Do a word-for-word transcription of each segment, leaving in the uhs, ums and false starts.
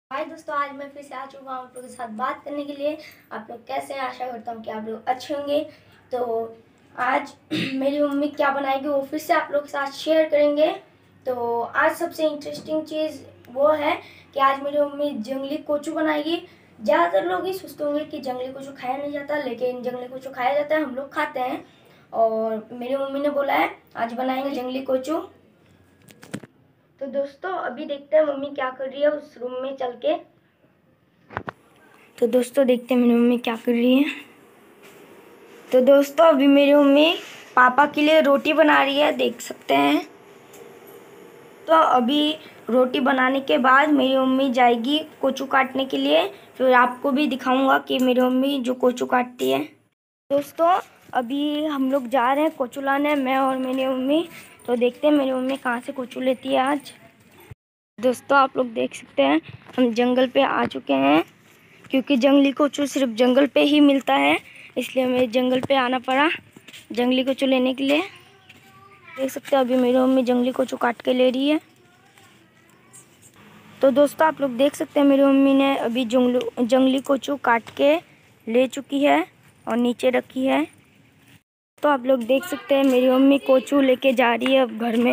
हाय दोस्तों, आज मैं फिर से आ चुका हूँ आप लोगों के साथ बात करने के लिए। आप लोग कैसे हैं? आशा करता हूँ कि आप लोग अच्छे होंगे। तो आज मेरी मम्मी क्या बनाएगी वो फिर से आप लोग के साथ शेयर करेंगे। तो आज सबसे इंटरेस्टिंग चीज़ वो है कि आज मेरी मम्मी जंगली कोचू बनाएगी। ज़्यादातर लोग ही सोचते होंगे कि जंगली कोचू खाया नहीं जाता, लेकिन जंगली कोचू खाया जाता है, हम लोग खाते हैं। और मेरी मम्मी ने बोला है आज बनाएंगे जंगली कोचू। तो दोस्तों अभी देखते हैं मम्मी क्या कर रही है उस रूम में चल के। तो दोस्तों देखते हैं मेरी मम्मी क्या कर रही है। तो दोस्तों अभी मेरी मम्मी पापा के लिए रोटी बना रही है, देख सकते हैं। तो अभी रोटी बनाने के बाद मेरी मम्मी जाएगी कोचू काटने के लिए, फिर आपको भी दिखाऊंगा कि मेरी मम्मी जो कोचू काटती है। दोस्तों अभी हम लोग जा रहे हैं कोचू लाने, मैं और मेरी मम्मी। तो देखते हैं मेरी मम्मी कहाँ से कोचू लेती है आज। दोस्तों आप लोग देख सकते हैं हम जंगल पे आ चुके हैं, क्योंकि जंगली कोचू सिर्फ जंगल पे ही मिलता है, इसलिए हमें जंगल पे आना पड़ा जंगली कोचू लेने के लिए। देख सकते हैं अभी मेरी मम्मी जंगली कोचू काट के ले रही है। तो दोस्तों आप लोग देख सकते हैं मेरी मम्मी ने अभी जंगलू जंगली कोचू काट के ले चुकी है और नीचे रखी है। तो आप लोग देख सकते हैं मेरी मम्मी कोचू लेके जा रही है अब घर में।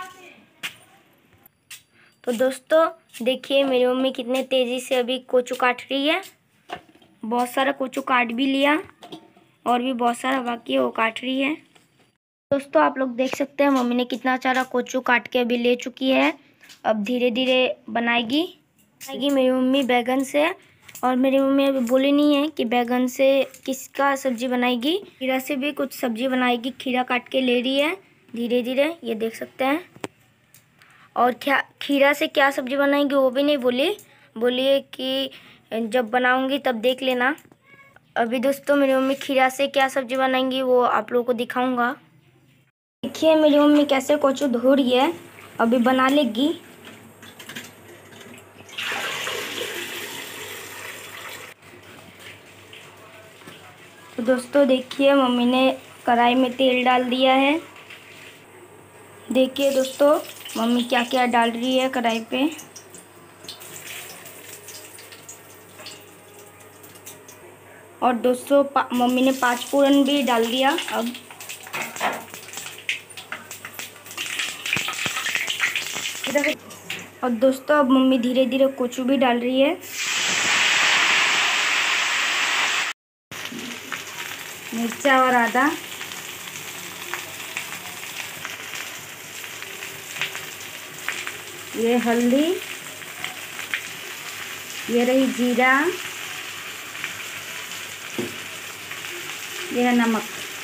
तो दोस्तों देखिए मेरी मम्मी कितने तेज़ी से अभी कोचू काट रही है। बहुत सारा कोचू काट भी लिया और भी बहुत सारा बाकी है, वो काट रही है। दोस्तों आप लोग देख सकते हैं मम्मी ने कितना सारा कोचू काट के अभी ले चुकी है। अब धीरे धीरे बनाएगी बनाएगी मेरी मम्मी बैगन से। और मेरी मम्मी अभी बोली नहीं है कि बैगन से किसका सब्जी बनाएगी। खीरा से भी कुछ सब्जी बनाएगी, खीरा काट के ले रही है धीरे धीरे, ये देख सकते हैं। और क्या खीरा से क्या सब्जी बनाएंगी वो भी नहीं बोली बोली है कि जब बनाऊंगी तब देख लेना। अभी दोस्तों मेरी मम्मी खीरा से क्या सब्जी बनाएंगी वो आप लोगों को दिखाऊंगा। देखिए मेरी मम्मी कैसे कोचू धो रही है, अभी बना लेगी। तो दोस्तों देखिए मम्मी ने कढ़ाई में तेल डाल दिया है। देखिए दोस्तों मम्मी क्या क्या डाल रही है कढ़ाई पे। और दोस्तों मम्मी ने पाँच फोरन भी डाल दिया। अब और दोस्तों अब मम्मी धीरे धीरे कोचू भी डाल रही है। मिर्चा और आदा, ये हल्दी, ये रही जीरा, ये है नमक।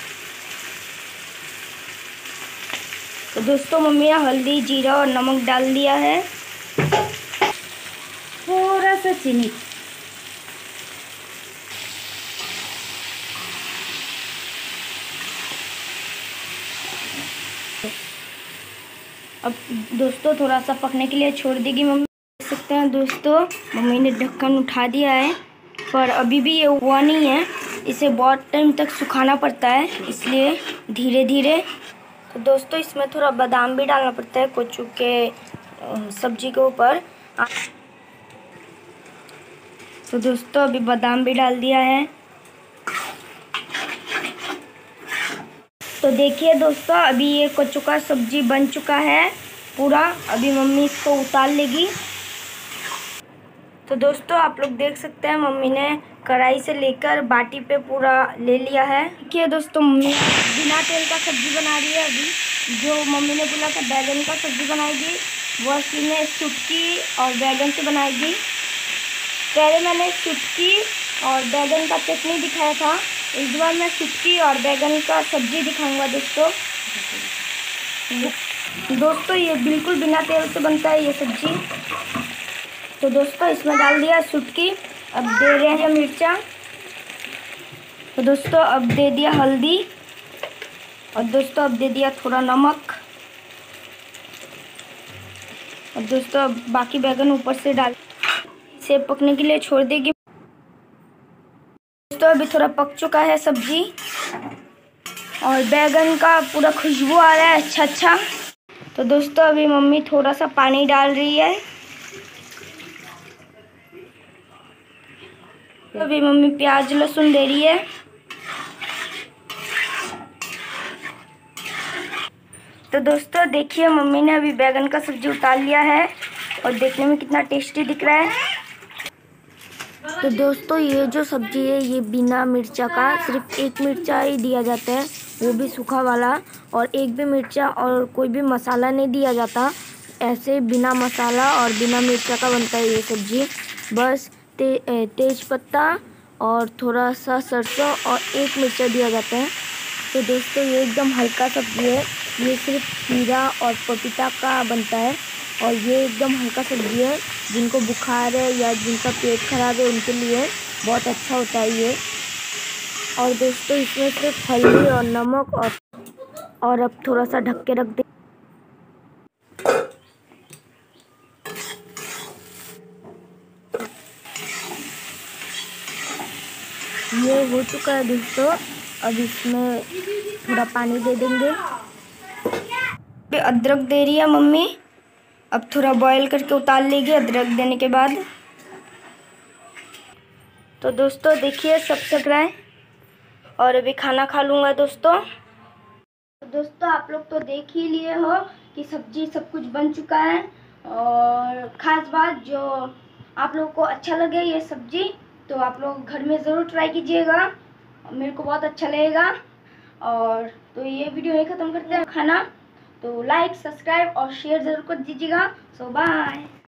तो दोस्तों मम्मी ने हल्दी, जीरा और नमक डाल दिया है, थोड़ा सा चीनी। अब दोस्तों थोड़ा सा पकने के लिए छोड़ देगी मम्मी। देख सकते हैं दोस्तों मम्मी ने ढक्कन उठा दिया है, पर अभी भी ये हुआ नहीं है। इसे बहुत टाइम तक सुखाना पड़ता है, इसलिए धीरे धीरे। तो दोस्तों इसमें थोड़ा बादाम भी डालना पड़ता है कोचू के सब्जी के ऊपर। तो दोस्तों अभी बादाम भी डाल दिया है। तो देखिए दोस्तों अभी ये कोचू का सब्जी बन चुका है पूरा। अभी मम्मी इसको उतार लेगी। तो दोस्तों आप लोग देख सकते हैं मम्मी ने कढ़ाई से लेकर बाटी पे पूरा ले लिया है। देखिए दोस्तों मम्मी बिना तेल का सब्जी बना रही है। अभी जो मम्मी ने बोला था बैगन का सब्जी बनाएगी, वो असली में चुटकी और बैगन से बनाएगी। पहले मैंने चुटकी और बैगन का चटनी दिखाया था, इस बार मैं चुटकी और बैगन का सब्जी दिखाऊंगा दोस्तों। दोस्तों ये बिल्कुल बिना तेल से बनता है ये सब्जी। तो दोस्तों इसमें डाल दिया चुटकी, अब दे रहे हैं मिर्चा। तो दोस्तों अब दे दिया हल्दी, और दोस्तों अब दे दिया थोड़ा नमक। और दोस्तों अब बाकी बैगन ऊपर से डाल से पकने के लिए छोड़ देगी। दोस्तों अभी थोड़ा पक चुका है सब्जी और बैगन का पूरा खुशबू आ रहा है अच्छा अच्छा। तो दोस्तों अभी मम्मी थोड़ा सा पानी डाल रही है। अभी मम्मी प्याज लहसुन दे रही है। तो दोस्तों देखिए मम्मी ने अभी बैगन का सब्जी उतार लिया है और देखने में कितना टेस्टी दिख रहा है। तो दोस्तों ये जो सब्जी है ये बिना मिर्चा का, सिर्फ एक मिर्चा ही दिया जाता है, वो भी सूखा वाला, और एक भी मिर्चा और कोई भी मसाला नहीं दिया जाता। ऐसे बिना मसाला और बिना मिर्चा का बनता है ये सब्जी। बस ते, तेज पत्ता और थोड़ा सा सरसों और एक मिर्चा दिया जाता है। तो दोस्तों ये एकदम हल्का सब्जी है, ये सिर्फ खीरा और पपीता का बनता है और ये एकदम हल्का सब्जी है। जिनको बुखार है या जिनका पेट खराब है उनके लिए बहुत अच्छा होता है ये। और दोस्तों इसमें सिर्फ हल्दी और नमक और और अब थोड़ा सा ढक के रख दे। ये हो चुका है दोस्तों, अब इसमें थोड़ा पानी दे देंगे। अदरक दे रही है मम्मी, अब थोड़ा बॉईल करके उतार लेगी अदरक देने के बाद। तो दोस्तों देखिए सब सक रहा है और अभी खाना खा लूँगा दोस्तों। तो दोस्तों आप लोग तो देख ही लिए हो कि सब्जी सब कुछ बन चुका है। और ख़ास बात जो आप लोग को अच्छा लगे ये सब्जी तो आप लोग घर में ज़रूर ट्राई कीजिएगा, मेरे को बहुत अच्छा लगेगा। और तो ये वीडियो यहीं ख़त्म करते हैं। खाना तो लाइक सब्सक्राइब और शेयर ज़रूर कर दीजिएगा। So bye.